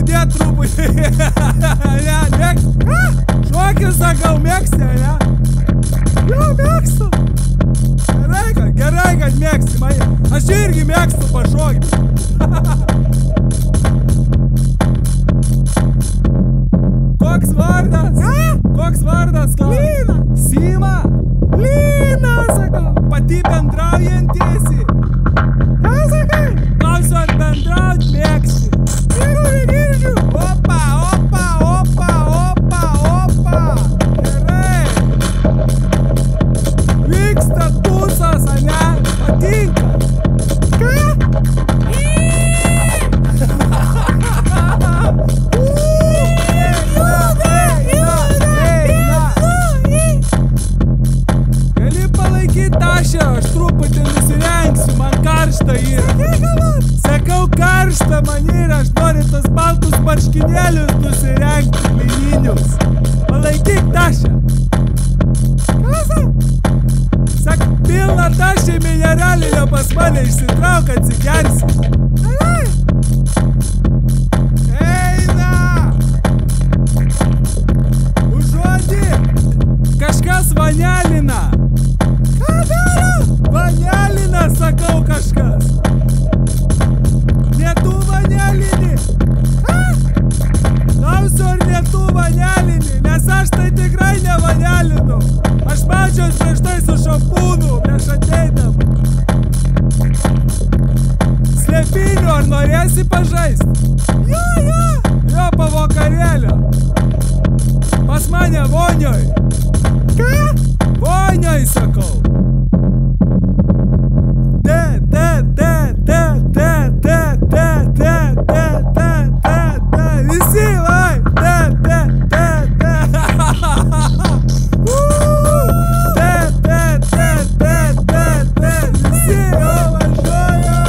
pajudėt truputį. Šokį sakau, mėgsti, ne? Jo, mėgstu. Gerai, kad mėgsti mane. Aš irgi mėgstu pašokti. Koks vardas? Koks vardas? Lyna. Sima? Lyna, sakau. Pati bendraujantiesi. Ką sakai? Klausiu, ar bendraut mėgsti. Negirdžiu. Opa. Gerai. Vyksta tūsas, ane? Patinka. Ką? Aš truputį nusirengsiu, man karšta yra. Sakau, karšta man yra, aš noriu tos baltus marškinėlius nusirengti, lininius. Palaikyk tašę. Sak, pilna tašė mineralinio pas mane išsitrauk, atsigersi. Eina! Užuodį! Kažkas vanelina. Vanelina, sakau, kažkas. Ne tu vanelini. Klausiu, ar ne tu vanelini, nes aš tai tikrai nevanelinu. Aš mačiaus prieš tai su šampūnu, prieš ateidama. Slėpinių, ar norėsi pažaisti? Jo, po vakarėlio. Pas mane vonioj. Ką? Vonioj, sakau. Visi, vai! Visi, važiuoja!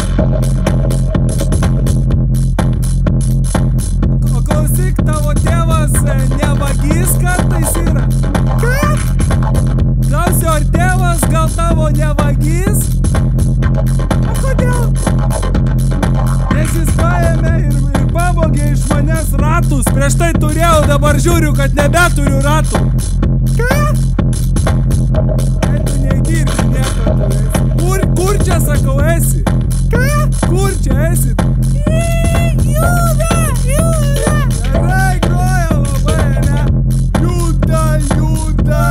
O klausyk, tavo tėvas nevagys kartais yra? Ką? Klausiu, ar tėvas gal tavo nevagys? O kodėl? Nes jis paėmė ir pavogė iš manęs ratus. Prieš tai turėjau, dabar žiūriu, kad nebeturiu ratų. Ką? Tu negirdi nieko tu esi. Kur čia, sakau, esi? Ką? Kur čia esi? Juda! Gerai, groja labai, ne? Juda!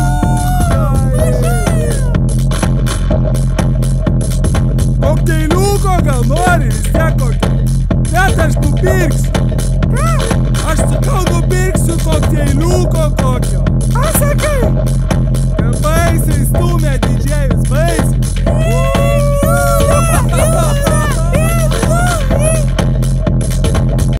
Kokteiliuko gal nori, vis tiek kokį. Bet aš nupirksiu. Aš sakau, nupirksiu kokteiliuko kokio.